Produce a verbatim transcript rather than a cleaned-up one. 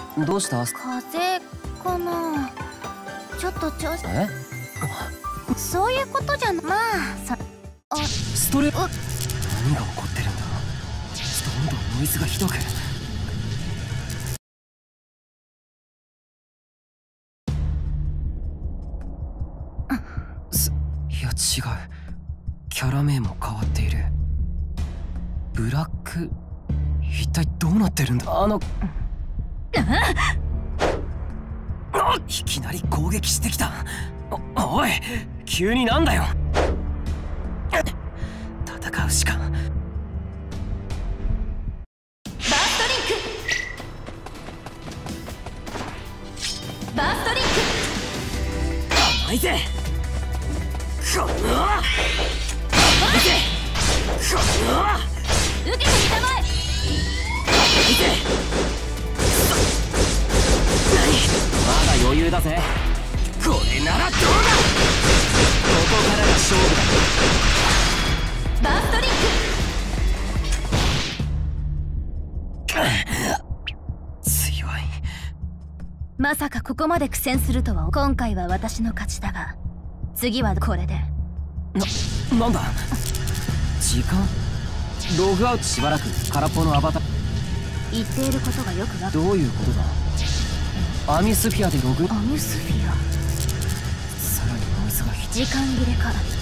どうした？ 風邪かな。ちょっと調子。 え？ そういうことじゃな。まあそあストレ何が起こってるんだ。どんどんノイズがひどく。すいや違う、キャラ名も変わっている。ブラック、一体どうなってるんだ。あのいきなり攻撃してきた。お、おい急になんだよ。戦うしか。 バーストリンクバーストリンク甘いぜこの甘いぜこの受けてみたまえ。 甘いぜ何まだ余裕だぜ。これならどうだ。ここからが勝負だ。 バーストリンク強い。 まさかここまで苦戦するとは。今回は私の勝ちだが次はこれで。 な、なんだ時間。ログアウト。しばらく空っぽのアバター。 言っていることがよくわかる。 どういうことだ。アミスフィアでログ。 アミスフィア。 さらにノイズがひ時間切れか。